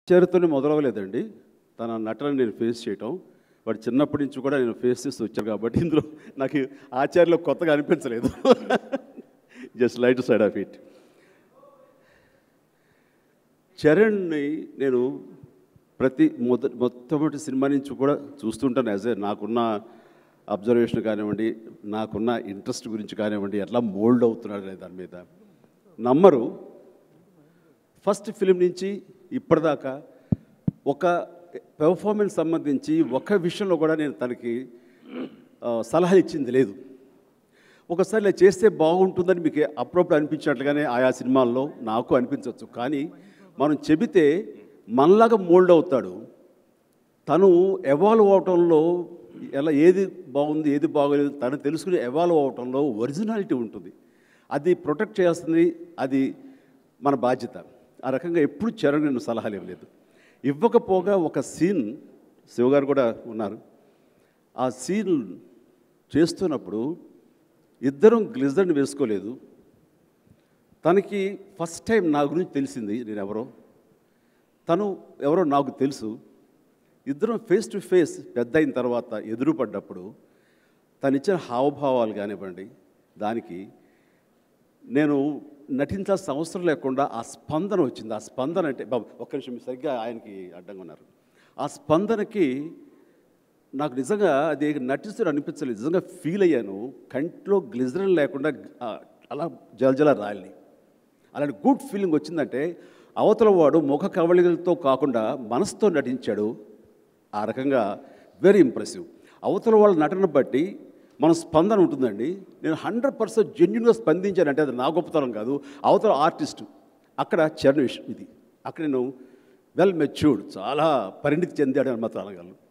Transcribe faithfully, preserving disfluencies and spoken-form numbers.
ఆచార్యతోనే మొదలవలేదండి. తన నటన నేను ఫేస్ చేయటం వాడు చిన్నప్పటి నుంచి కూడా నేను ఫేస్ చేస్తూ వచ్చాను కాబట్టి ఇందులో నాకు ఆచార్యలో కొత్తగా అనిపించలేదు. Just light side of it. చరణ్ని నేను ప్రతి మొద మొట్టమొదటి సినిమా నుంచి కూడా చూస్తుంటాను. యాజ్ ఏ నాకున్న అబ్జర్వేషన్ కానివ్వండి, నాకున్న ఇంట్రెస్ట్ గురించి కానివ్వండి, ఎట్లా మోల్డ్ అవుతున్నాడు అనే దాని మీద నమ్మరు. ఫస్ట్ ఫిలిం నుంచి ఇప్పటిదాకా ఒక పెర్ఫార్మెన్స్ సంబంధించి ఒక విషయంలో కూడా నేను తనకి సలహా ఇచ్చింది లేదు. ఒకసారి ఇలా చేస్తే బాగుంటుందని మీకు అప్పుడప్పుడు అనిపించినట్లుగానే ఆయా సినిమాల్లో నాకు అనిపించవచ్చు. కానీ మనం చెబితే మనలాగా మోల్డ్ అవుతాడు. తను ఎవాల్వ్ అవటంలో ఎలా ఏది బాగుంది ఏది బాగోలేదు తను తెలుసుకుని ఎవాల్వ్ అవటంలో ఒరిజినాలిటీ ఉంటుంది. అది ప్రొటెక్ట్ చేస్తుంది. అది మన బాధ్యత. ఆ రకంగా ఎప్పుడు చరణ్ నేను సలహాలు ఇవ్వలేదు. ఇవ్వకపోగా ఒక సీన్ శివగారు కూడా ఉన్నారు. ఆ సీన్ చేస్తున్నప్పుడు ఇద్దరం గ్లిజర్ని వేసుకోలేదు. తనకి ఫస్ట్ టైం నా గురించి తెలిసింది నేను ఎవరో, తను ఎవరో నాకు తెలుసు. ఇద్దరం ఫేస్ టు ఫేస్ పెద్ద అయిన తర్వాత ఎదురుపడ్డప్పుడు తను ఇచ్చిన హావభావాలు కానివ్వండి, దానికి నేను నటించాల్సిన అవసరం లేకుండా ఆ స్పందన వచ్చింది. ఆ స్పందన అంటే బాబు ఒక్క నిమిషం సరిగ్గా ఆయనకి అడ్డంగా ఉన్నారు. ఆ స్పందనకి నాకు నిజంగా అది నటిస్తూ అనిపించలేదు. నిజంగా ఫీల్ అయ్యాను. కంట్లో గ్లిజరిన్ లేకుండా అలా జలజల రాలి అలాంటి గుడ్ ఫీలింగ్ వచ్చిందంటే అవతల వాడు ముఖ కవళికలతో కాకుండా మనసుతో నటించాడు. ఆ రకంగా వెరీ ఇంప్రెసివ్. అవతల వాళ్ళ నటన బట్టి మన స్పందన ఉంటుందండి. నేను హండ్రెడ్ పర్సెంట్ జెన్యున్గా స్పందించానంటే అది నా గొప్పతనం కాదు, అవతల ఆర్టిస్టు. అక్కడ చరణ్ విషయం ఇది. అక్కడ నేను వెల్ మెచ్యూర్డ్, చాలా పరిణితి చెందాడు అని మాత్రం అనగలను.